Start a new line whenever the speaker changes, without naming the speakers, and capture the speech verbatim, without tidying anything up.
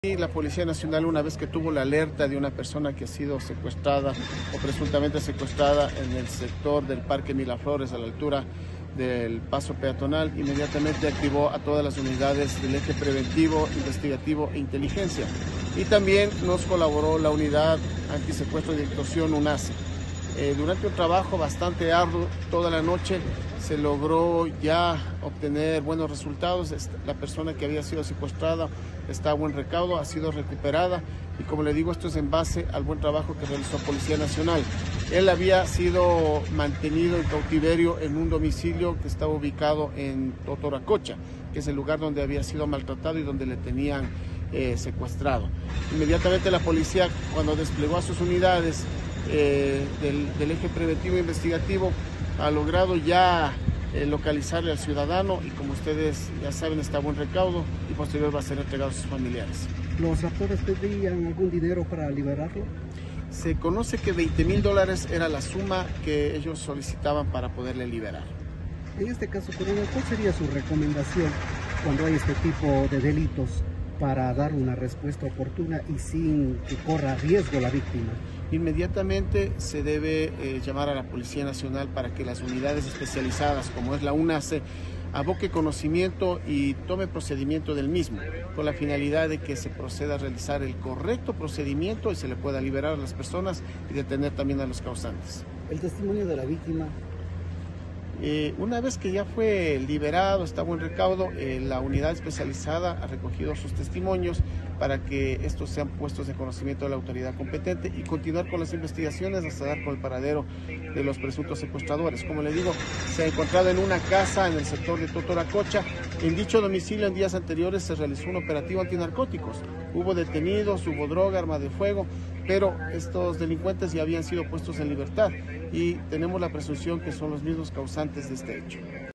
Y la Policía Nacional, una vez que tuvo la alerta de una persona que ha sido secuestrada o presuntamente secuestrada en el sector del Parque Miraflores, a la altura del paso peatonal, inmediatamente activó a todas las unidades del eje preventivo, investigativo e inteligencia. Y también nos colaboró la unidad antisecuestro y extorsión UNACE. Eh, durante un trabajo bastante arduo, toda la noche se logró ya obtener buenos resultados. La persona que había sido secuestrada está a buen recaudo, ha sido recuperada y, como le digo, esto es en base al buen trabajo que realizó Policía Nacional. Él había sido mantenido en cautiverio en un domicilio que estaba ubicado en Totoracocha, que es el lugar donde había sido maltratado y donde le tenían eh, secuestrado. Inmediatamente la policía, cuando desplegó a sus unidades eh, del, del eje preventivo e investigativo, ha logrado ya eh, localizarle al ciudadano y, como ustedes ya saben, está a buen recaudo y posterior va a ser entregado a sus familiares.
¿Los actores pedían algún dinero para liberarlo?
Se conoce que veinte mil dólares era la suma que ellos solicitaban para poderle liberar.
En este caso, coronel, ¿cuál sería su recomendación cuando hay este tipo de delitos para dar una respuesta oportuna y sin que corra riesgo la víctima?
Inmediatamente se debe eh, llamar a la Policía Nacional para que las unidades especializadas, como es la UNACE, aboque conocimiento y tome procedimiento del mismo, con la finalidad de que se proceda a realizar el correcto procedimiento y se le pueda liberar a las personas y detener también a los causantes.
El testimonio de la víctima.
Eh, una vez que ya fue liberado, está a buen recaudo, eh, la unidad especializada ha recogido sus testimonios para que estos sean puestos de conocimiento de la autoridad competente y continuar con las investigaciones hasta dar con el paradero de los presuntos secuestradores. Como le digo, se ha encontrado en una casa en el sector de Totoracocha. En dicho domicilio, en días anteriores se realizó un operativo antinarcóticos. Hubo detenidos, hubo droga, arma de fuego, pero estos delincuentes ya habían sido puestos en libertad y tenemos la presunción que son los mismos causantes de este hecho.